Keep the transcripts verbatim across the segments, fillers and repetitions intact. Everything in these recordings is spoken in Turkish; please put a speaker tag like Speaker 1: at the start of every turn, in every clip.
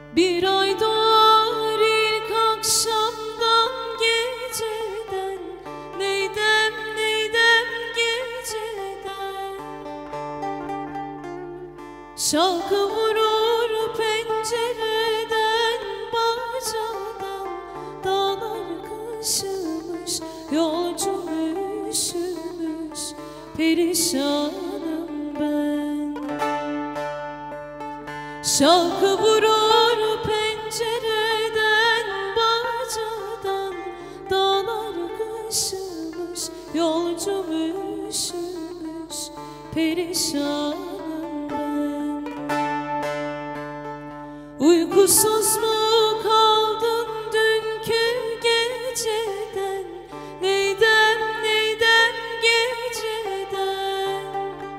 Speaker 1: Bir ay doğar ilk akşamdan geceden, neydem neydem geceden. Şalkı vurur pencereden, bacadan, dağlar kaşımış, yolcum üşümüş, perişanım ben. Şalkı vurur pencereden, bacadan, dağlar kaşımış, yolcum üşümüş, perişanım ben. Uykusuz mu kaldın dünkü geceden, neydem neydem geceden.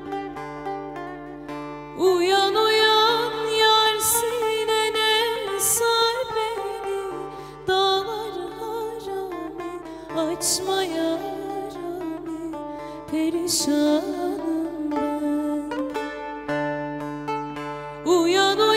Speaker 1: Uyan uyan yar, sinene sar beni, dağlar harami, açma yarami, perişanım ben. Uyan uyan